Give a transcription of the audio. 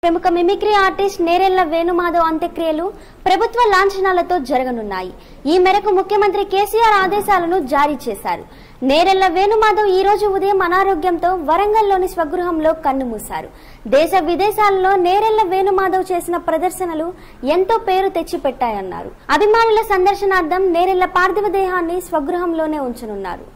ప్రముఖ mimicry artist Nerella Venu Madhav అంత్యక్రియలు ప్రభుత్వ లాంఛనాలతో జరగనున్నాయి. ఈ మేరకు ముఖ్యమంత్రి కేసీఆర్ ఆదేశాలను జారీ చేశారు. నేరెళ్ల వేణు మాధవ్ ఈ రోజు ఉదయం అనారోగ్యంతో వరంగల్లోని స్వగృహంలో కన్నుమూశారు. దేశ విదేశాలలో నేరెళ్ల వేణు మాధవ్ చేసిన ప్రదర్శనలు ఎంతో పేరు తెచ్చిపెట్టాయన్నారు. అభిమానుల సందర్శనార్థం నేరెళ్ల పార్థివ దేహాన్ని స్వగృహంలోనే ఉంచనున్నారు.